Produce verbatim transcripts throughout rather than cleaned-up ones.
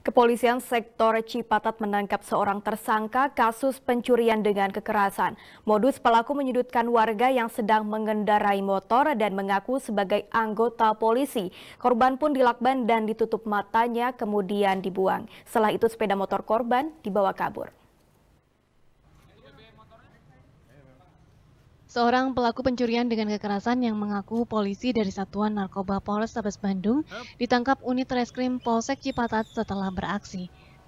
Kepolisian sektor Cipatat menangkap seorang tersangka kasus pencurian dengan kekerasan. Modus pelaku menyudutkan warga yang sedang mengendarai motor dan mengaku sebagai anggota polisi. Korban pun dilakban dan ditutup matanya kemudian dibuang. Setelah itu sepeda motor korban dibawa kabur. Seorang pelaku pencurian dengan kekerasan yang mengaku polisi dari Satuan Narkoba Polrestabes Bandung ditangkap unit reskrim Polsek Cipatat setelah beraksi.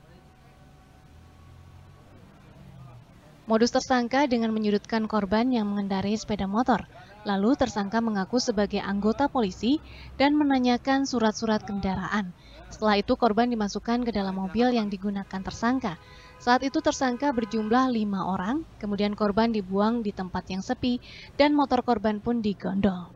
Modus tersangka dengan menyudutkan korban yang mengendarai sepeda motor. Lalu tersangka mengaku sebagai anggota polisi dan menanyakan surat-surat kendaraan. Setelah itu korban dimasukkan ke dalam mobil yang digunakan tersangka. Saat itu tersangka berjumlah lima orang, kemudian korban dibuang di tempat yang sepi dan motor korban pun digondol.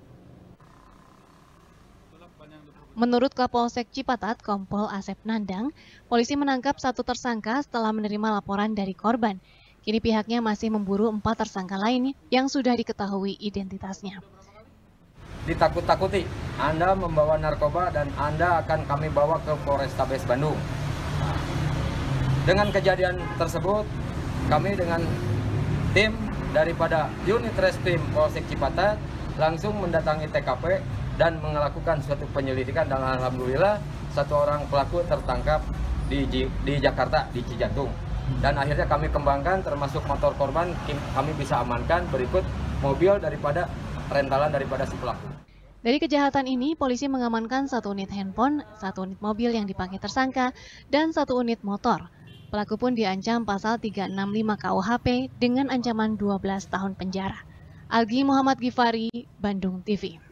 Menurut Kapolsek Cipatat, Kompol Asep Nandang, polisi menangkap satu tersangka setelah menerima laporan dari korban. Kini pihaknya masih memburu empat tersangka lain yang sudah diketahui identitasnya. Ditakut-takuti, Anda membawa narkoba dan Anda akan kami bawa ke Polrestabes Bandung. Dengan kejadian tersebut, kami dengan tim daripada unit reskrim Polsek Cipatat langsung mendatangi T K P dan melakukan suatu penyelidikan dan alhamdulillah satu orang pelaku tertangkap di, di Jakarta, di Cijantung. Dan akhirnya kami kembangkan termasuk motor korban kami bisa amankan berikut mobil daripada rentalan daripada si pelaku. Dari kejahatan ini, polisi mengamankan satu unit handphone, satu unit mobil yang dipakai tersangka, dan satu unit motor. Pelaku pun diancam pasal tiga enam lima K U H P dengan ancaman dua belas tahun penjara. Algi Muhammad Gifari, Bandung T V.